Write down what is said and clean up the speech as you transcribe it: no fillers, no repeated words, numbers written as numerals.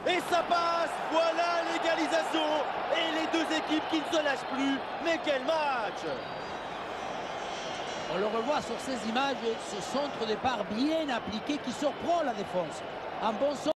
Et ça passe. Voilà l'égalisation. Et les deux équipes qui ne se lâchent plus. Mais quel match! On le revoit sur ces images, ce centre de départ bien appliqué qui surprend la défense. Un bon centre.